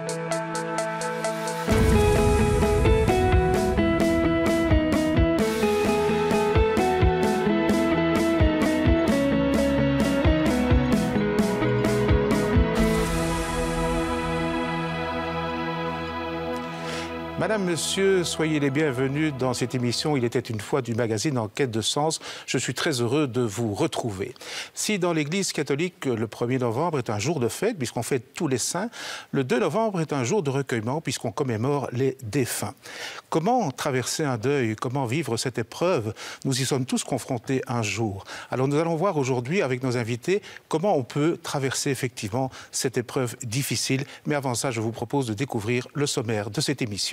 Madame, Monsieur, soyez les bienvenus dans cette émission. Il était une fois du magazine En quête de sens. Je suis très heureux de vous retrouver. Si dans l'Église catholique, le 1er novembre est un jour de fête, puisqu'on fête tous les saints, le 2 novembre est un jour de recueillement, puisqu'on commémore les défunts. Comment traverser un deuil? Comment vivre cette épreuve? Nous y sommes tous confrontés un jour. Alors nous allons voir aujourd'hui avec nos invités comment on peut traverser effectivement cette épreuve difficile. Mais avant ça, je vous propose de découvrir le sommaire de cette émission.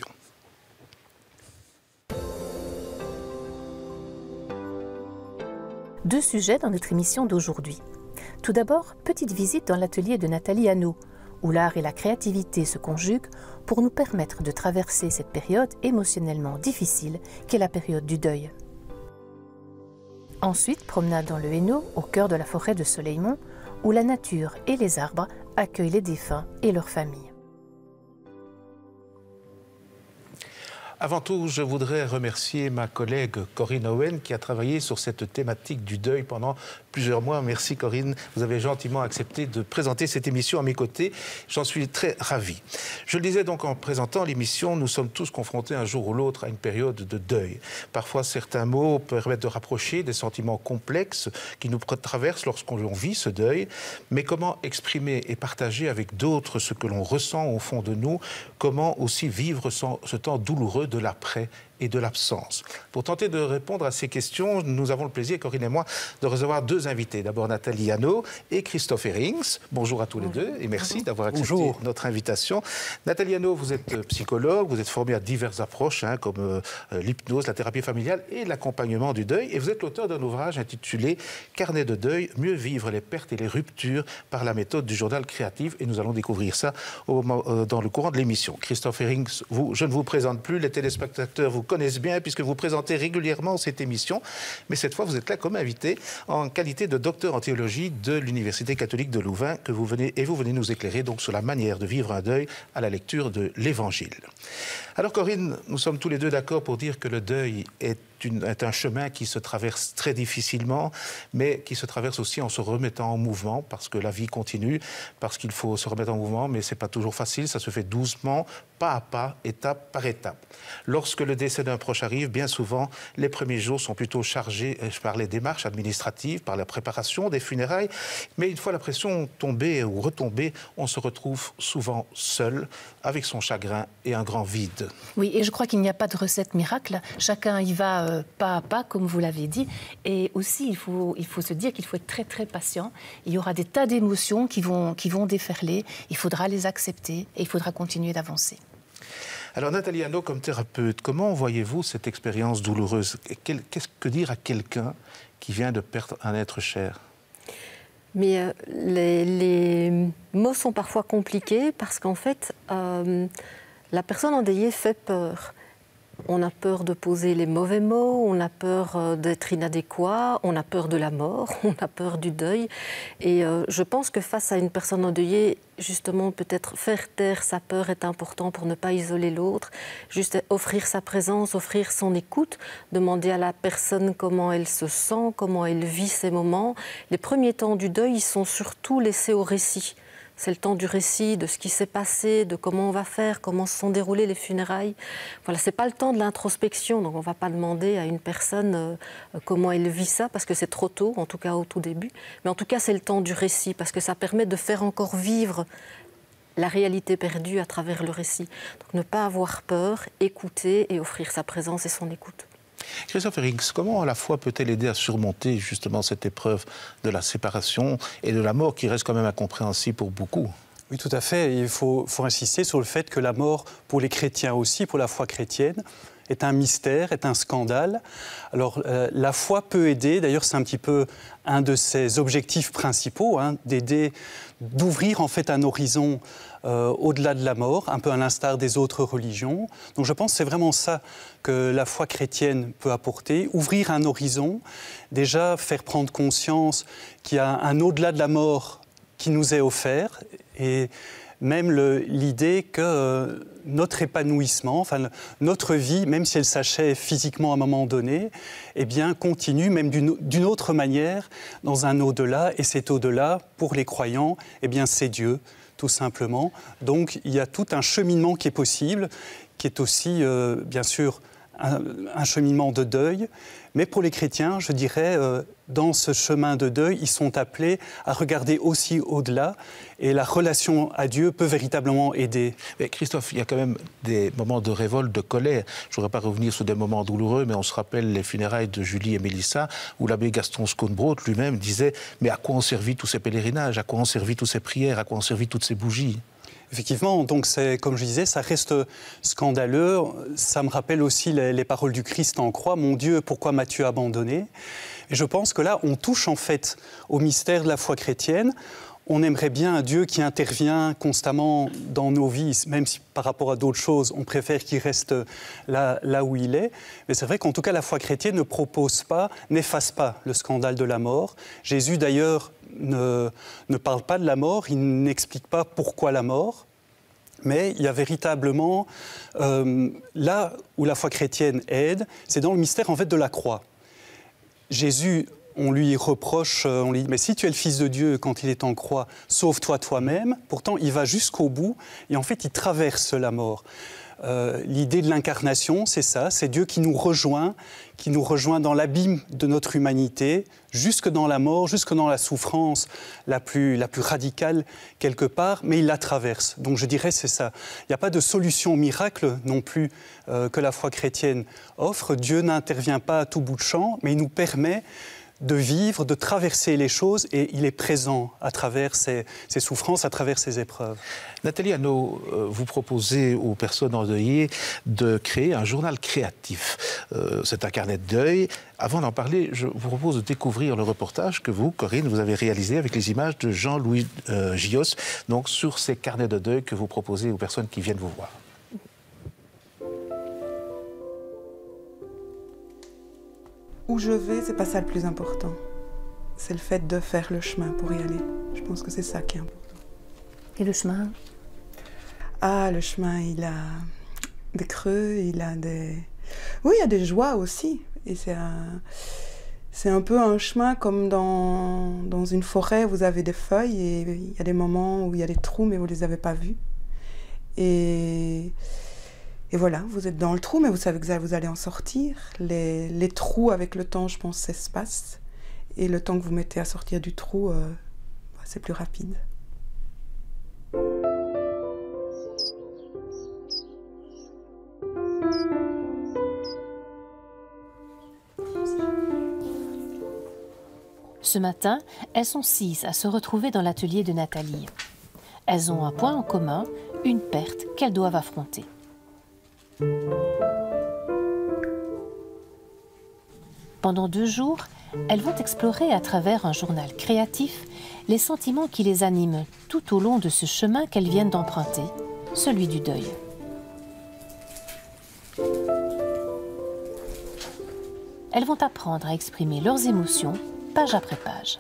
Deux sujets dans notre émission d'aujourd'hui. Tout d'abord, petite visite dans l'atelier de Nathalie Hanot, où l'art et la créativité se conjuguent pour nous permettre de traverser cette période émotionnellement difficile qu'est la période du deuil. Ensuite, promenade dans le Hainaut, au cœur de la forêt de Soleilmont, où la nature et les arbres accueillent les défunts et leurs familles. Avant tout, je voudrais remercier ma collègue Corinne Owen qui a travaillé sur cette thématique du deuil pendant plusieurs mois. Merci Corinne, vous avez gentiment accepté de présenter cette émission à mes côtés. J'en suis très ravi. Je le disais donc en présentant l'émission, nous sommes tous confrontés un jour ou l'autre à une période de deuil. Parfois, certains mots permettent de rapprocher des sentiments complexes qui nous traversent lorsqu'on vit ce deuil. Mais comment exprimer et partager avec d'autres ce que l'on ressent au fond de nous? Comment aussi vivre ce temps douloureux de l'après et de l'absence? Pour tenter de répondre à ces questions, nous avons le plaisir, Corinne et moi, de recevoir deux invités. D'abord Nathalie Hanot et Christophe Herrings. Bonjour à tous les deux et merci d'avoir accepté notre invitation. Nathalie Hanot, vous êtes psychologue, vous êtes formée à diverses approches comme l'hypnose, la thérapie familiale et l'accompagnement du deuil. Et vous êtes l'auteur d'un ouvrage intitulé « Carnet de deuil, mieux vivre les pertes et les ruptures par la méthode du journal créatif ». Et nous allons découvrir ça dans le courant de l'émission. Christophe Herrings, je ne vous présente plus, les téléspectateurs vous connaissent bien puisque vous présentez régulièrement cette émission, mais cette fois vous êtes là comme invité en qualité de docteur en théologie de l'Université catholique de Louvain vous venez nous éclairer donc sur la manière de vivre un deuil à la lecture de l'Évangile. Alors Corinne, nous sommes tous les deux d'accord pour dire que le deuil est un chemin qui se traverse très difficilement, mais qui se traverse aussi en se remettant en mouvement, parce que la vie continue, parce qu'il faut se remettre en mouvement, mais ce n'est pas toujours facile, ça se fait doucement, pas à pas, étape par étape. Lorsque le décès d'un proche arrive, bien souvent, les premiers jours sont plutôt chargés par les démarches administratives, par la préparation des funérailles, mais une fois la pression tombée ou retombée, on se retrouve souvent seul, avec son chagrin et un grand vide. Oui, et je crois qu'il n'y a pas de recette miracle, chacun y va pas à pas, comme vous l'avez dit. Et aussi, il faut se dire qu'il faut être très, très patient. Il y aura des tas d'émotions qui vont déferler. Il faudra les accepter et il faudra continuer d'avancer. Alors, Nathalie Hanot, comme thérapeute, comment voyez-vous cette expérience douloureuse? Qu'est-ce que dire à quelqu'un qui vient de perdre un être cher? Mais les mots sont parfois compliqués parce qu'en fait, la personne endeuillée fait peur. On a peur de poser les mauvais mots, on a peur d'être inadéquat, on a peur de la mort, on a peur du deuil. Et je pense que face à une personne endeuillée, justement, peut-être faire taire sa peur est important pour ne pas isoler l'autre. Juste offrir sa présence, offrir son écoute, demander à la personne comment elle se sent, comment elle vit ces moments. Les premiers temps du deuil, ils sont surtout laissés au récit. C'est le temps du récit, de ce qui s'est passé, de comment on va faire, comment se sont déroulées les funérailles. Voilà, c'est pas le temps de l'introspection, donc on ne va pas demander à une personne comment elle vit ça, parce que c'est trop tôt, en tout cas au tout début. Mais en tout cas, c'est le temps du récit, parce que ça permet de faire encore vivre la réalité perdue à travers le récit. Donc ne pas avoir peur, écouter et offrir sa présence et son écoute. Christophe Herrings, comment à la fois peut-elle aider à surmonter justement cette épreuve de la séparation et de la mort qui reste quand même incompréhensible pour beaucoup? Oui, tout à fait. Il faut insister sur le fait que la mort, pour les chrétiens aussi, pour la foi chrétienne, est un mystère, est un scandale. Alors, la foi peut aider, d'ailleurs c'est un petit peu un de ses objectifs principaux, d'aider, d'ouvrir en fait un horizon au-delà de la mort, un peu à l'instar des autres religions. Donc je pense que c'est vraiment ça que la foi chrétienne peut apporter, ouvrir un horizon, déjà faire prendre conscience qu'il y a un au-delà de la mort qui nous est offert et même l'idée que notre épanouissement, enfin notre vie, même si elle s'achève physiquement à un moment donné, eh bien continue même d'une autre manière dans un au-delà. Et cet au-delà, pour les croyants, eh bien c'est Dieu, tout simplement. Donc il y a tout un cheminement qui est possible, qui est aussi, bien sûr, un cheminement de deuil. Mais pour les chrétiens, je dirais, dans ce chemin de deuil, ils sont appelés à regarder aussi au-delà. Et la relation à Dieu peut véritablement aider. Mais Christophe, il y a quand même des moments de révolte, de colère. Je ne voudrais pas revenir sur des moments douloureux, mais on se rappelle les funérailles de Julie et Mélissa, où l'abbé Gaston Schoenbrod lui-même disait « Mais à quoi ont servi tous ces pèlerinages? À quoi ont servi toutes ces prières? À quoi ont servi toutes ces bougies ?» Effectivement, donc comme je disais, ça reste scandaleux. Ça me rappelle aussi les paroles du Christ en croix. « Mon Dieu, pourquoi m'as-tu abandonné ?» Et je pense que là, on touche en fait au mystère de la foi chrétienne. On aimerait bien un Dieu qui intervient constamment dans nos vies, même si par rapport à d'autres choses, on préfère qu'il reste là où il est. Mais c'est vrai qu'en tout cas, la foi chrétienne ne propose pas, n'efface pas le scandale de la mort. Jésus, d'ailleurs, ne parle pas de la mort, il n'explique pas pourquoi la mort. Mais il y a véritablement, là où la foi chrétienne aide, c'est dans le mystère en fait de la croix. Jésus, on lui reproche, on lui dit « Mais si tu es le Fils de Dieu quand il est en croix, sauve-toi toi-même ». Pourtant, il va jusqu'au bout et en fait, il traverse la mort. L'idée de l'incarnation, c'est ça, c'est Dieu qui nous rejoint dans l'abîme de notre humanité, jusque dans la mort, jusque dans la souffrance la plus radicale quelque part, mais il la traverse. Donc je dirais c'est ça. Il n'y a pas de solution miracle non plus que la foi chrétienne offre. Dieu n'intervient pas à tout bout de champ, mais il nous permet de vivre, de traverser les choses, et il est présent à travers ces souffrances, à travers ces épreuves. Nathalie Hanot, vous proposez aux personnes endeuillées de créer un journal créatif. C'est un carnet de deuil. Avant d'en parler, je vous propose de découvrir le reportage que vous, Corinne, vous avez réalisé avec les images de Jean-Louis Gios, donc sur ces carnets de deuil que vous proposez aux personnes qui viennent vous voir. Où je vais, c'est pas ça le plus important. C'est le fait de faire le chemin pour y aller. Je pense que c'est ça qui est important. Et le chemin? Ah, le chemin, il a des creux, il a des... Oui, il y a des joies aussi. Et c'est un peu un chemin comme dans une forêt, vous avez des feuilles et il y a des moments où il y a des trous, mais vous les avez pas vus. Et voilà, vous êtes dans le trou, mais vous savez que vous allez en sortir. Les trous, avec le temps, je pense, s'espacent. Et le temps que vous mettez à sortir du trou, c'est plus rapide. Ce matin, elles sont 6 à se retrouver dans l'atelier de Nathalie. Elles ont un point en commun, une perte qu'elles doivent affronter. Pendant 2 jours, elles vont explorer à travers un journal créatif les sentiments qui les animent tout au long de ce chemin qu'elles viennent d'emprunter, celui du deuil. Elles vont apprendre à exprimer leurs émotions page après page.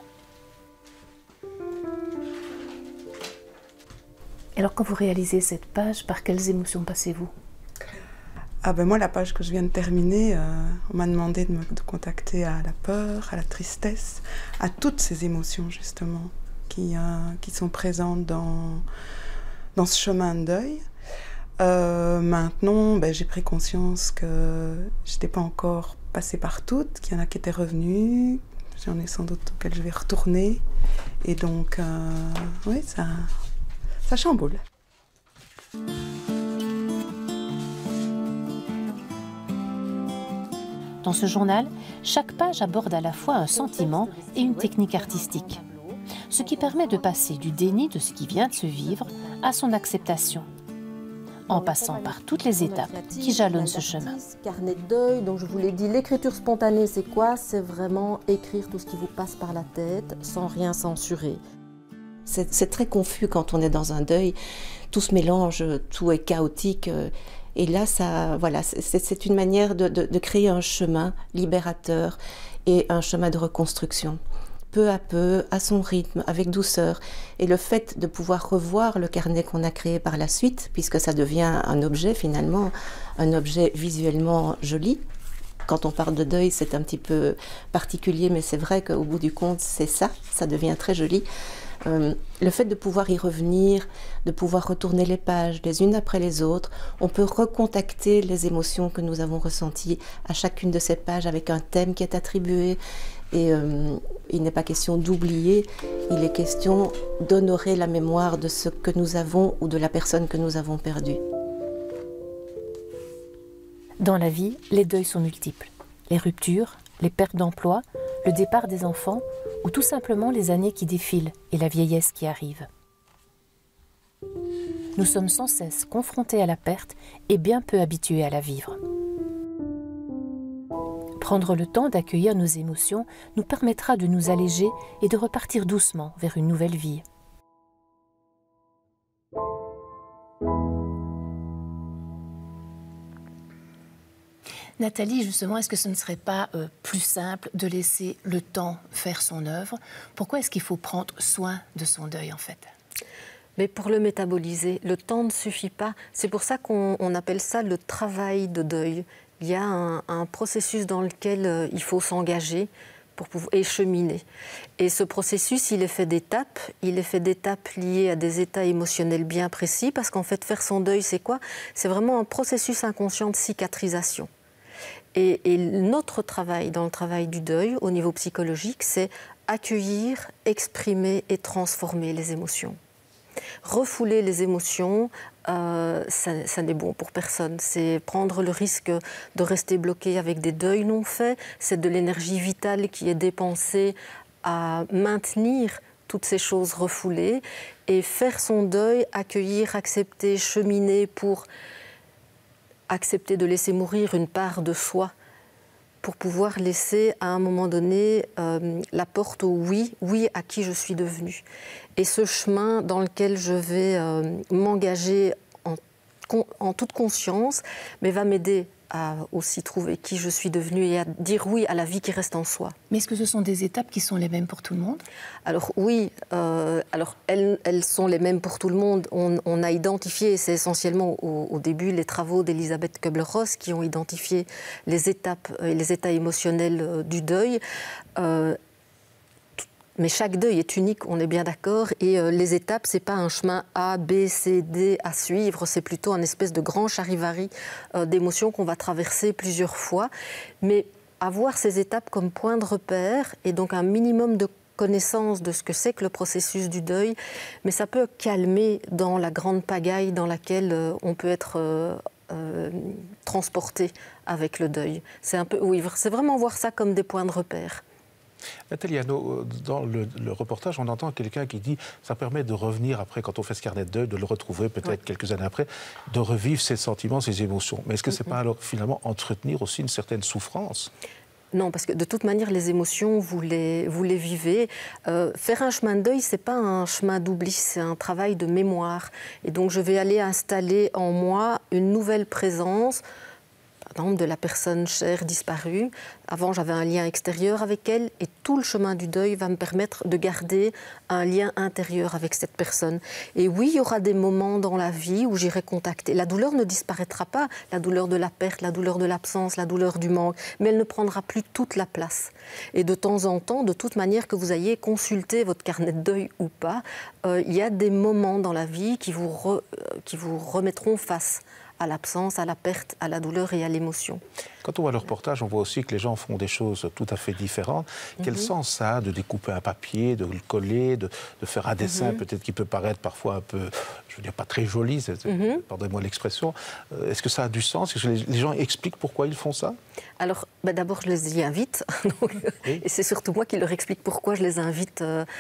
Alors quand vous réalisez cette page, par quelles émotions passez-vous? Ah ben moi, la page que je viens de terminer, on m'a demandé de contacter à la peur, à la tristesse, à toutes ces émotions justement qui sont présentes dans ce chemin de deuil. Maintenant, ben, j'ai pris conscience que je n'étais pas encore passée par toutes, qu'il y en a qui étaient revenues, j'en ai sans doute auxquelles je vais retourner. Et donc, oui, ça chamboule. Dans ce journal, chaque page aborde à la fois un sentiment et une technique artistique, ce qui permet de passer du déni de ce qui vient de se vivre à son acceptation, en passant par toutes les étapes qui jalonnent ce chemin. Carnet de deuil, donc je vous l'ai dit, l'écriture spontanée, c'est quoi? C'est vraiment écrire tout ce qui vous passe par la tête, sans rien censurer. C'est très confus quand on est dans un deuil, tout se mélange, tout est chaotique. Et là, voilà, c'est une manière de créer un chemin libérateur et un chemin de reconstruction. peu à peu, à son rythme, avec douceur. Et le fait de pouvoir revoir le carnet qu'on a créé par la suite, puisque ça devient un objet finalement, un objet visuellement joli. Quand on parle de deuil, c'est un petit peu particulier, mais c'est vrai qu'au bout du compte, c'est ça, ça devient très joli. Le fait de pouvoir y revenir, de pouvoir retourner les pages les unes après les autres, on peut recontacter les émotions que nous avons ressenties à chacune de ces pages avec un thème qui est attribué. Et il n'est pas question d'oublier, il est question d'honorer la mémoire de ce que nous avons ou de la personne que nous avons perdue. Dans la vie, les deuils sont multiples. Les ruptures, les pertes d'emploi, le départ des enfants ou tout simplement les années qui défilent et la vieillesse qui arrive. Nous sommes sans cesse confrontés à la perte et bien peu habitués à la vivre. Prendre le temps d'accueillir nos émotions nous permettra de nous alléger et de repartir doucement vers une nouvelle vie. Nathalie, justement, est-ce que ce ne serait pas plus simple de laisser le temps faire son œuvre? Pourquoi est-ce qu'il faut prendre soin de son deuil, en fait? Mais pour le métaboliser, le temps ne suffit pas. C'est pour ça qu'on appelle ça le travail de deuil. Il y a un processus dans lequel il faut s'engager pour pouvoir cheminer. Et ce processus, il est fait d'étapes. Il est fait d'étapes liées à des états émotionnels bien précis, parce qu'en fait, faire son deuil, c'est quoi? C'est vraiment un processus inconscient de cicatrisation. Et notre travail, dans le travail du deuil, au niveau psychologique, c'est accueillir, exprimer et transformer les émotions. Refouler les émotions, ça n'est bon pour personne. C'est prendre le risque de rester bloqué avec des deuils non faits. C'est de l'énergie vitale qui est dépensée à maintenir toutes ces choses refoulées. Et faire son deuil, accueillir, accepter, cheminer pour accepter de laisser mourir une part de soi, pour pouvoir laisser à un moment donné la porte au oui à qui je suis devenue. Et ce chemin dans lequel je vais m'engager en toute conscience, mais va m'aider à aussi trouver qui je suis devenue et à dire oui à la vie qui reste en soi. Mais est-ce que ce sont des étapes qui sont les mêmes pour tout le monde? Alors oui, elles sont les mêmes pour tout le monde. On a identifié, et c'est essentiellement au début les travaux d'Elisabeth Kubler-Ross qui ont identifié les étapes et les états émotionnels du deuil. Mais chaque deuil est unique, on est bien d'accord, et les étapes, c'est pas un chemin A, B, C, D à suivre, c'est plutôt un espèce de grand charivari d'émotions qu'on va traverser plusieurs fois. Mais avoir ces étapes comme point de repère, et donc un minimum de connaissance de ce que c'est que le processus du deuil, mais ça peut calmer dans la grande pagaille dans laquelle on peut être transporté avec le deuil. C'est un peu, oui, c'est vraiment voir ça comme des points de repère. Nathalie Hanau, dans le reportage, on entend quelqu'un qui dit ça permet de revenir après, quand on fait ce carnet de deuil, de le retrouver peut-être quelques années après, de revivre ses sentiments, ses émotions. Mais est-ce que ce n'est pas alors finalement entretenir aussi une certaine souffrance? Non, parce que de toute manière, les émotions, vous les vivez. Faire un chemin de deuil, ce n'est pas un chemin d'oubli, c'est un travail de mémoire. Et donc, je vais aller installer en moi une nouvelle présence, par exemple, de la personne chère disparue. Avant, j'avais un lien extérieur avec elle et tout le chemin du deuil va me permettre de garder un lien intérieur avec cette personne. Et oui, il y aura des moments dans la vie où j'irai contacter. La douleur ne disparaîtra pas, la douleur de la perte, la douleur de l'absence, la douleur du manque, mais elle ne prendra plus toute la place. Et de temps en temps, de toute manière, que vous ayez consulté votre carnet de deuil ou pas, il y a des moments dans la vie qui vous remettront face à l'absence, à la perte, à la douleur et à l'émotion. Quand on voit le reportage, on voit aussi que les gens font des choses tout à fait différentes. Quel sens ça a de découper un papier, de le coller, de faire un dessin peut-être qui peut paraître parfois un peu, je veux dire, pas très joli, pardonnez-moi l'expression. Est-ce que ça a du sens? Est-ce que les gens expliquent pourquoi ils font ça? Alors, d'abord, je les y invite. Et c'est surtout moi qui leur explique pourquoi je les invite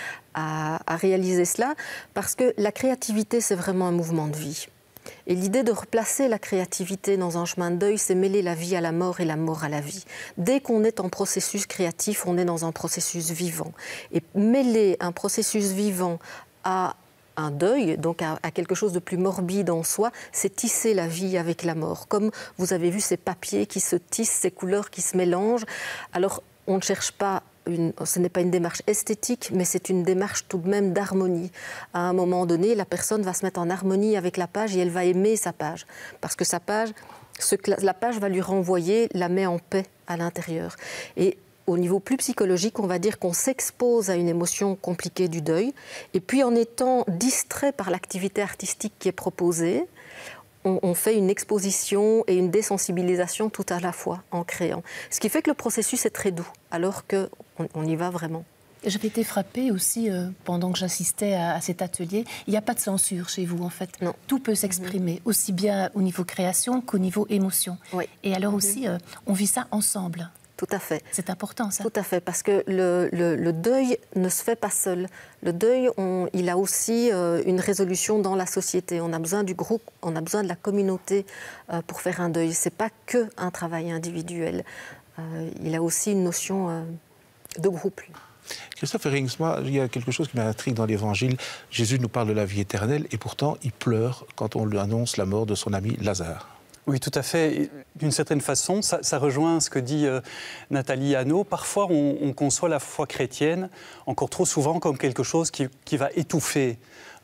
à réaliser cela. Parce que la créativité, c'est vraiment un mouvement de vie. Et l'idée de replacer la créativité dans un chemin de deuil, c'est mêler la vie à la mort et la mort à la vie. Dès qu'on est en processus créatif, on est dans un processus vivant. Et mêler un processus vivant à un deuil, donc à quelque chose de plus morbide en soi, c'est tisser la vie avec la mort. Comme vous avez vu ces papiers qui se tissent, ces couleurs qui se mélangent. Alors, on ne cherche pas ce n'est pas une démarche esthétique, mais c'est une démarche tout de même d'harmonie. À un moment donné, la personne va se mettre en harmonie avec la page et elle va aimer sa page. Parce que sa page, ce que la page va lui renvoyer, la met en paix à l'intérieur. Et au niveau plus psychologique, on va dire qu'on s'expose à une émotion compliquée du deuil. Et puis en étant distrait par l'activité artistique qui est proposée, on fait une exposition et une désensibilisation tout à la fois en créant. Ce qui fait que le processus est très doux, alors qu'on y va vraiment. J'avais été frappée aussi, pendant que j'assistais à cet atelier, il n'y a pas de censure chez vous en fait. Non. Tout peut s'exprimer, aussi bien au niveau création qu'au niveau émotion. Oui. Et alors aussi, on vit ça ensemble. Tout à fait. C'est important, ça. Tout à fait, parce que le deuil ne se fait pas seul. Le deuil, il a aussi une résolution dans la société. On a besoin du groupe, on a besoin de la communauté pour faire un deuil. Ce n'est pas qu'un travail individuel. Il a aussi une notion de groupe. Christophe Heringsma, il y a quelque chose qui m'intrigue dans l'Évangile. Jésus nous parle de la vie éternelle et pourtant il pleure quand on lui annonce la mort de son ami Lazare. Oui, tout à fait. D'une certaine façon, ça rejoint ce que dit Nathalie Hanot. Parfois, on conçoit la foi chrétienne, encore trop souvent, comme quelque chose qui va étouffer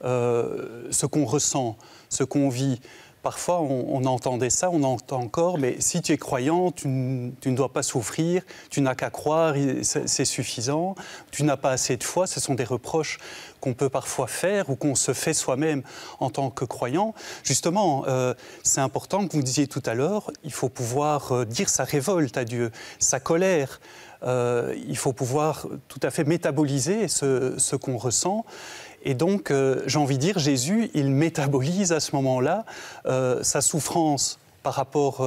ce qu'on ressent, ce qu'on vit. Parfois, on entendait ça, on entend encore, mais si tu es croyant, tu ne dois pas souffrir, tu n'as qu'à croire, c'est suffisant, tu n'as pas assez de foi. Ce sont des reproches qu'on peut parfois faire ou qu'on se fait soi-même en tant que croyant. Justement, c'est important que vous disiez tout à l'heure, il faut pouvoir dire sa révolte à Dieu, sa colère. Il faut pouvoir tout à fait métaboliser ce qu'on ressent. Et donc, j'ai envie de dire, Jésus, il métabolise à ce moment-là sa souffrance par rapport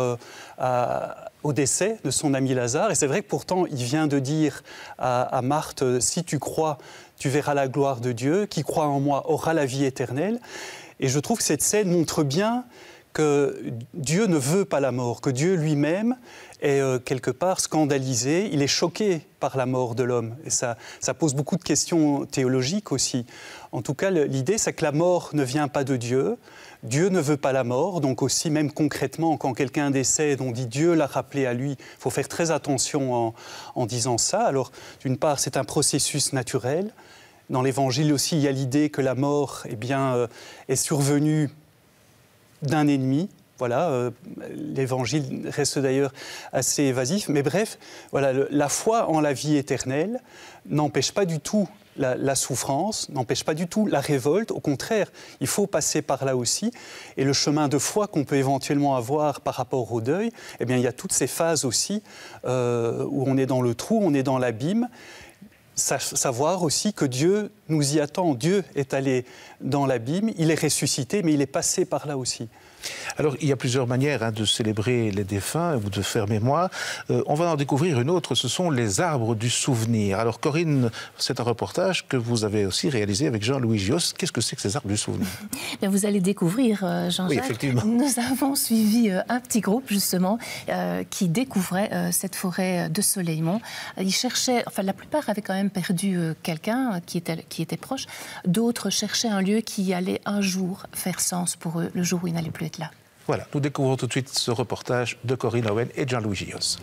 au décès de son ami Lazare. Et c'est vrai que pourtant, il vient de dire à Marthe, si tu crois, tu verras la gloire de Dieu, qui croit en moi aura la vie éternelle. Et je trouve que cette scène montre bien que Dieu ne veut pas la mort, que Dieu lui-même est quelque part scandalisé, il est choqué par la mort de l'homme. Et ça pose beaucoup de questions théologiques aussi. En tout cas, l'idée, c'est que la mort ne vient pas de Dieu. Dieu ne veut pas la mort, donc aussi, même concrètement, quand quelqu'un décède, on dit Dieu l'a rappelé à lui. Il faut faire très attention en disant ça. Alors, d'une part, c'est un processus naturel. Dans l'Évangile aussi, il y a l'idée que la mort, est survenue d'un ennemi. Voilà, l'Évangile reste d'ailleurs assez évasif. Mais bref, voilà, la foi en la vie éternelle n'empêche pas du tout la souffrance, n'empêche pas du tout la révolte. Au contraire, il faut passer par là aussi. Et le chemin de foi qu'on peut éventuellement avoir par rapport au deuil, eh bien, il y a toutes ces phases aussi où on est dans le trou, on est dans l'abîme. Savoir aussi que Dieu nous y attend. Dieu est allé dans l'abîme, il est ressuscité, mais il est passé par là aussi. Alors, il y a plusieurs manières de célébrer les défunts ou de faire mémoire. On va en découvrir une autre, ce sont les arbres du souvenir. Alors, Corinne, c'est un reportage que vous avez aussi réalisé avec Jean-Louis Giosse. Qu'est-ce que c'est que ces arbres du souvenir ? Bien, vous allez découvrir, Jean-Jacques. Oui, effectivement. Nous avons suivi un petit groupe, justement, qui découvrait cette forêt de Soleilmont. Ils cherchaient, enfin, la plupart avaient quand même perdu quelqu'un qui était proche. D'autres cherchaient un lieu qui allait un jour faire sens pour eux, le jour où ils n'allaient plus être là. Voilà, nous découvrons tout de suite ce reportage de Corinne Owen et Jean-Louis Giosse.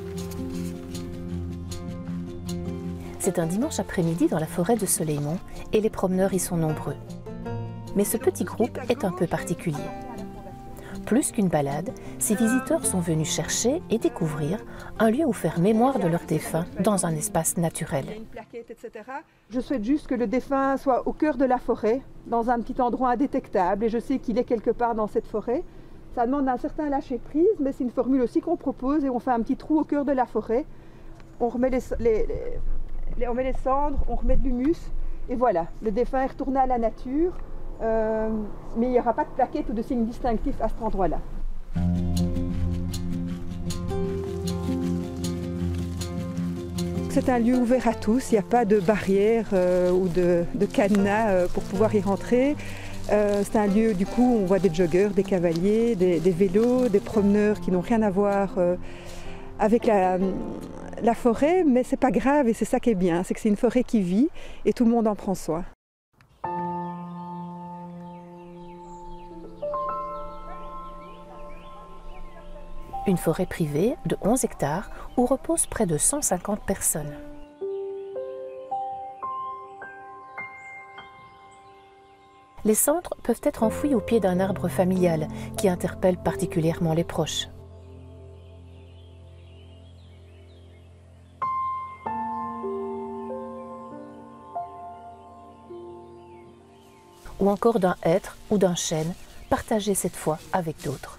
C'est un dimanche après-midi dans la forêt de Soleilmont et les promeneurs y sont nombreux. Mais ce petit groupe est un peu particulier. Plus qu'une balade, ces visiteurs sont venus chercher et découvrir un lieu où faire mémoire de leurs défunts dans un espace naturel. Je souhaite juste que le défunt soit au cœur de la forêt, dans un petit endroit indétectable, et je sais qu'il est quelque part dans cette forêt. Ça demande un certain lâcher-prise, mais c'est une formule aussi qu'on propose, et on fait un petit trou au cœur de la forêt. On remet les cendres, on remet de l'humus, et voilà, le défunt est retourné à la nature, mais il n'y aura pas de plaquettes ou de signes distinctifs à cet endroit-là. C'est un lieu ouvert à tous, il n'y a pas de barrière ou de cadenas pour pouvoir y rentrer. C'est un lieu, du coup, où on voit des joggeurs, des cavaliers, des vélos, des promeneurs qui n'ont rien à voir avec la forêt, mais c'est pas grave et c'est ça qui est bien, c'est que c'est une forêt qui vit et tout le monde en prend soin. Une forêt privée de 11 hectares où reposent près de 150 personnes. Les cendres peuvent être enfouies au pied d'un arbre familial qui interpelle particulièrement les proches. Ou encore d'un hêtre ou d'un chêne, partagé cette fois avec d'autres.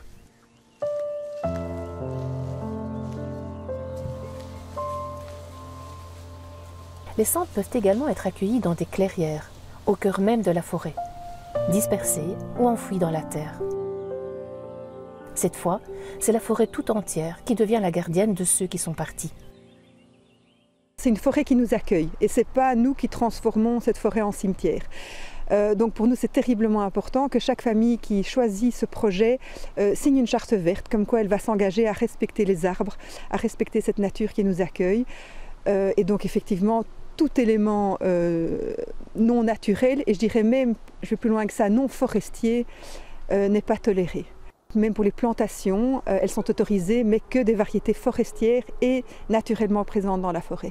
Les cendres peuvent également être accueillies dans des clairières, au cœur même de la forêt, dispersées ou enfouies dans la terre. Cette fois, c'est la forêt tout entière qui devient la gardienne de ceux qui sont partis. C'est une forêt qui nous accueille et ce n'est pas nous qui transformons cette forêt en cimetière. Donc pour nous, c'est terriblement important que chaque famille qui choisit ce projet signe une charte verte, comme quoi elle va s'engager à respecter les arbres, à respecter cette nature qui nous accueille. Et donc effectivement, tout élément non naturel, et je dirais même, je vais plus loin que ça, non forestier, n'est pas toléré. Même pour les plantations, elles sont autorisées, mais que des variétés forestières et naturellement présentes dans la forêt.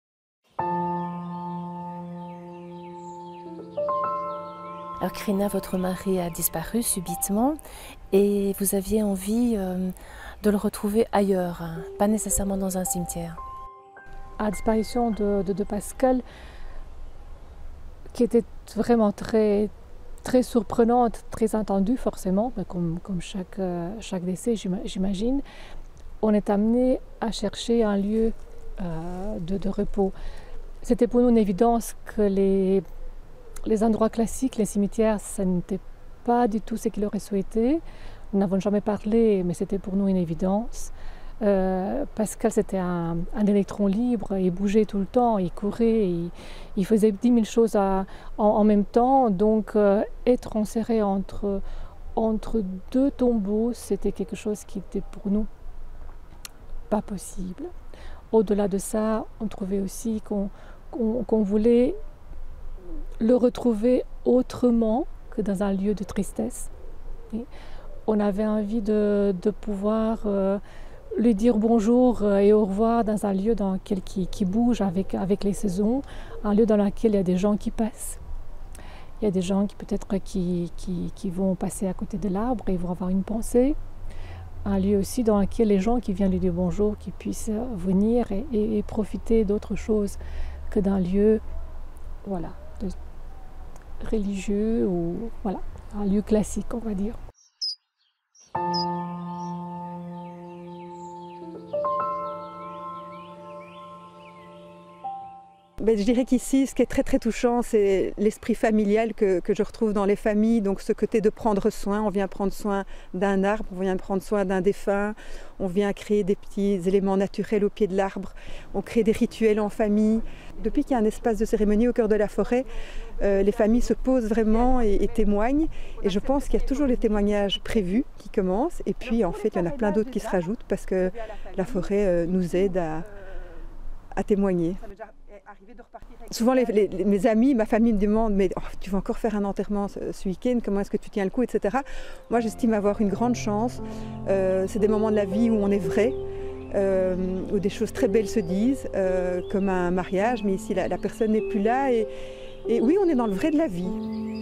Alors Krina, votre mari a disparu subitement et vous aviez envie de le retrouver ailleurs, hein, pas nécessairement dans un cimetière. À la disparition de Pascal, qui était vraiment très surprenante, très attendue forcément, comme chaque décès j'imagine, on est amené à chercher un lieu de repos. C'était pour nous une évidence que les endroits classiques, les cimetières, ça n'était pas du tout ce qu'il aurait souhaité. Nous n'avons jamais parlé, mais c'était pour nous une évidence. Pascal, c'était un électron libre, il bougeait tout le temps, il courait, il faisait 10 000 choses en même temps. Donc être enserré entre deux tombeaux, c'était quelque chose qui était pour nous pas possible. Au-delà de ça, on trouvait aussi qu'on voulait le retrouver autrement que dans un lieu de tristesse. Et on avait envie de pouvoir lui dire bonjour et au revoir dans un lieu dans lequel qui bouge avec les saisons, un lieu dans lequel il y a des gens qui passent. Il y a des gens qui peut-être qui vont passer à côté de l'arbre et vont avoir une pensée. Un lieu aussi dans lequel les gens qui viennent lui dire bonjour, qui puissent venir et profiter d'autre chose que d'un lieu, voilà, religieux ou voilà, un lieu classique, on va dire. Je dirais qu'ici, ce qui est très très touchant, c'est l'esprit familial que je retrouve dans les familles. Donc ce côté de prendre soin, on vient prendre soin d'un arbre, on vient prendre soin d'un défunt, on vient créer des petits éléments naturels au pied de l'arbre, on crée des rituels en famille. Depuis qu'il y a un espace de cérémonie au cœur de la forêt, les familles se posent vraiment et témoignent. Et je pense qu'il y a toujours les témoignages prévus qui commencent. Et puis en fait, il y en a plein d'autres qui se rajoutent parce que la forêt nous aide à témoigner. Souvent, mes amis, ma famille me demandent « mais tu vas encore faire un enterrement ce week-end, comment est-ce que tu tiens le coup, etc. » Moi, j'estime avoir une grande chance. C'est des moments de la vie où on est vrai, où des choses très belles se disent, comme un mariage, mais ici, la personne n'est plus là. Et oui, on est dans le vrai de la vie.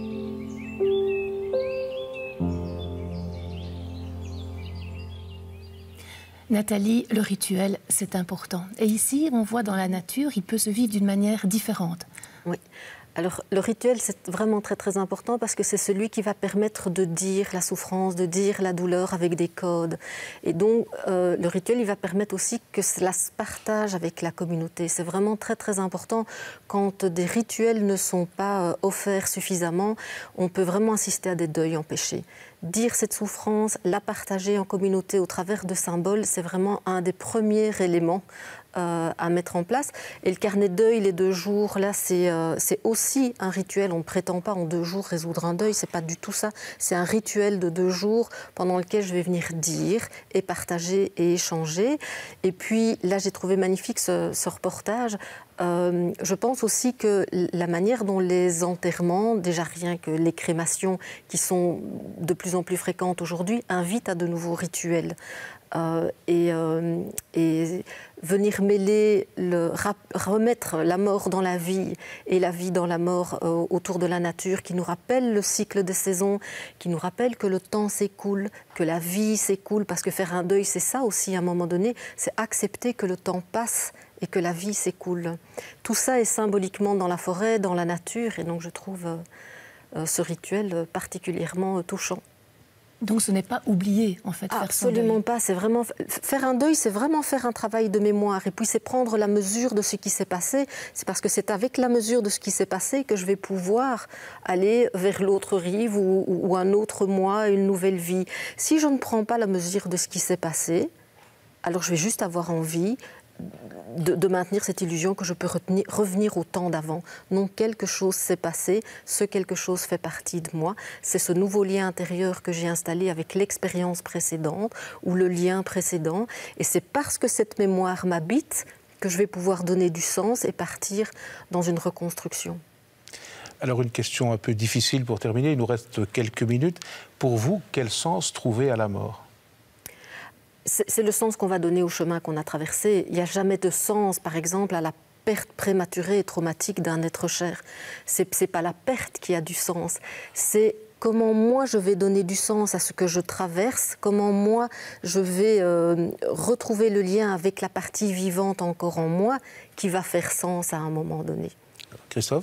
Nathalie, le rituel, c'est important. Et ici, on voit dans la nature, il peut se vivre d'une manière différente. Oui. Alors, le rituel, c'est vraiment très, très important parce que c'est celui qui va permettre de dire la souffrance, de dire la douleur avec des codes. Et donc, le rituel, il va permettre aussi que cela se partage avec la communauté. C'est vraiment très, très important. Quand des rituels ne sont pas offerts suffisamment, on peut vraiment assister à des deuils empêchés. Dire cette souffrance, la partager en communauté au travers de symboles, c'est vraiment un des premiers éléments à mettre en place. Et le carnet de deuil, les 2 jours, là, c'est aussi un rituel. On ne prétend pas en 2 jours résoudre un deuil, c'est pas du tout ça. C'est un rituel de 2 jours pendant lequel je vais venir dire et partager et échanger. Et puis là, j'ai trouvé magnifique ce reportage je pense aussi que la manière dont les enterrements, déjà rien que les crémations qui sont de plus en plus fréquentes aujourd'hui, invitent à de nouveaux rituels. Et venir mêler, remettre la mort dans la vie et la vie dans la mort autour de la nature, qui nous rappelle le cycle des saisons, qui nous rappelle que le temps s'écoule, que la vie s'écoule, parce que faire un deuil, c'est ça aussi à un moment donné, c'est accepter que le temps passe et que la vie s'écoule. Tout ça est symboliquement dans la forêt, dans la nature, et donc je trouve ce rituel particulièrement touchant. Donc ce n'est pas oublier, en fait, faire son deuil. Absolument pas. C'est vraiment faire un deuil, c'est vraiment faire un travail de mémoire. Et puis c'est prendre la mesure de ce qui s'est passé. C'est parce que c'est avec la mesure de ce qui s'est passé que je vais pouvoir aller vers l'autre rive ou un autre moi, une nouvelle vie. Si je ne prends pas la mesure de ce qui s'est passé, alors je vais juste avoir envie de maintenir cette illusion que je peux revenir au temps d'avant. Non, quelque chose s'est passé, ce quelque chose fait partie de moi. C'est ce nouveau lien intérieur que j'ai installé avec l'expérience précédente ou le lien précédent. Et c'est parce que cette mémoire m'habite que je vais pouvoir donner du sens et partir dans une reconstruction. Alors une question un peu difficile pour terminer, il nous reste quelques minutes. Pour vous, quel sens trouver à la mort ? C'est le sens qu'on va donner au chemin qu'on a traversé. Il n'y a jamais de sens, par exemple, à la perte prématurée et traumatique d'un être cher. C'est pas la perte qui a du sens. C'est comment moi je vais donner du sens à ce que je traverse, comment moi je vais retrouver le lien avec la partie vivante encore en moi qui va faire sens à un moment donné. Christophe ?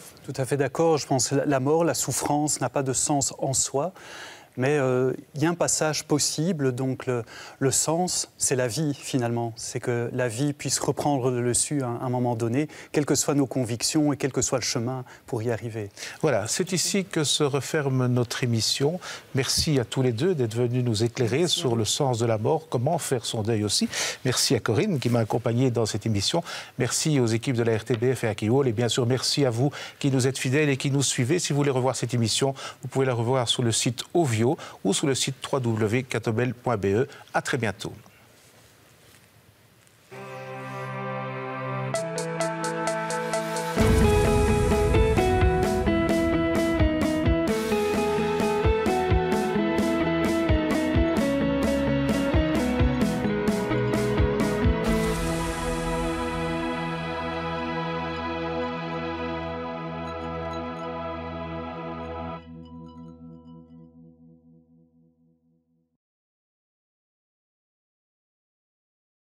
Tout à fait d'accord. Je pense que la mort, la souffrance n'a pas de sens en soi. Mais il y a un passage possible, donc le sens, c'est la vie finalement. C'est que la vie puisse reprendre le dessus à un moment donné, quelles que soient nos convictions et quel que soit le chemin pour y arriver. Voilà, c'est ici que se referme notre émission. Merci à tous les deux d'être venus nous éclairer sur le sens de la mort, comment faire son deuil aussi. Merci à Corinne qui m'a accompagné dans cette émission. Merci aux équipes de la RTBF et à Keyhall. Et bien sûr, merci à vous qui nous êtes fidèles et qui nous suivez. Si vous voulez revoir cette émission, vous pouvez la revoir sur le site Ovio ou sur le site www.catobel.be. À très bientôt.